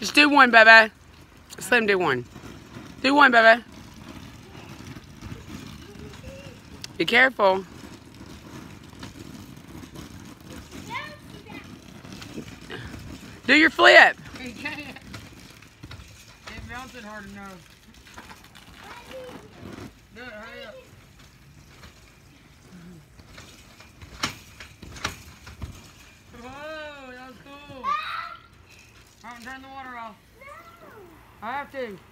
Just do one, Bubba. Just let him do one. Do one, Bubba. Be careful. Do your flip. He can't. It melted hard enough. Do it, hurry up. Whoa, that was cool. I'm turn the water off. I have to.